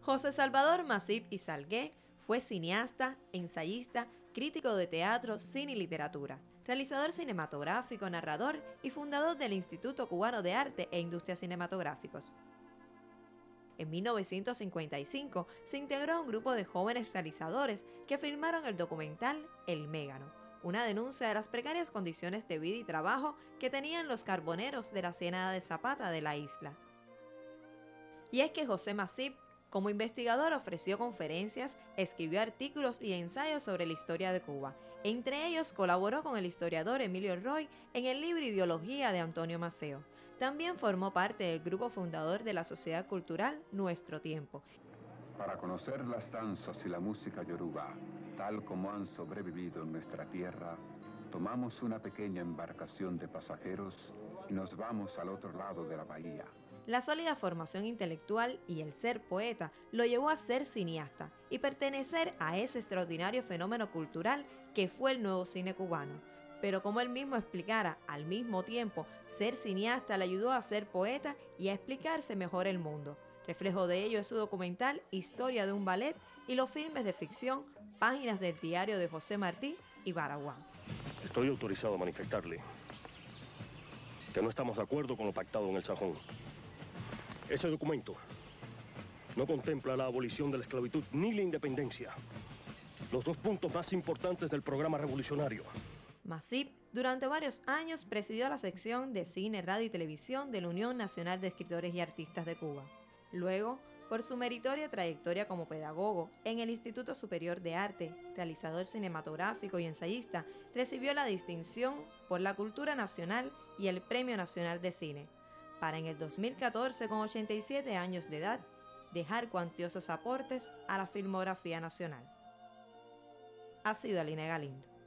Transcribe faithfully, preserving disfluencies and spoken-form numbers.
José Salvador Masip y Salgué fue cineasta, ensayista, crítico de teatro, cine y literatura, realizador cinematográfico, narrador y fundador del Instituto Cubano de Arte e Industrias Cinematográficos. En mil novecientos cincuenta y cinco se integró a un grupo de jóvenes realizadores que filmaron el documental El Mégano, una denuncia de las precarias condiciones de vida y trabajo que tenían los carboneros de la Ciénaga de Zapata de la isla. Y es que José Masip, como investigador, ofreció conferencias, escribió artículos y ensayos sobre la historia de Cuba. Entre ellos colaboró con el historiador Emilio Roy en el libro Ideología de Antonio Maceo. También formó parte del grupo fundador de la Sociedad Cultural Nuestro Tiempo. Para conocer las danzas y la música yoruba, tal como han sobrevivido en nuestra tierra, tomamos una pequeña embarcación de pasajeros y nos vamos al otro lado de la bahía. La sólida formación intelectual y el ser poeta lo llevó a ser cineasta y pertenecer a ese extraordinario fenómeno cultural que fue el nuevo cine cubano. Pero como él mismo explicara, al mismo tiempo, ser cineasta le ayudó a ser poeta y a explicarse mejor el mundo. Reflejo de ello es su documental Historia de un ballet y los filmes de ficción Páginas del diario de José Martí y Baraguán. Estoy autorizado a manifestarle que no estamos de acuerdo con lo pactado en el Sajón. Ese documento no contempla la abolición de la esclavitud ni la independencia, los dos puntos más importantes del programa revolucionario. Masip durante varios años presidió la sección de Cine, Radio y Televisión de la Unión Nacional de Escritores y Artistas de Cuba. Luego, por su meritoria trayectoria como pedagogo en el Instituto Superior de Arte, realizador cinematográfico y ensayista, recibió la distinción por la Cultura Nacional y el Premio Nacional de Cine, para en el dos mil catorce, con ochenta y siete años de edad, dejar cuantiosos aportes a la filmografía nacional. Ha sido Aline Galindo.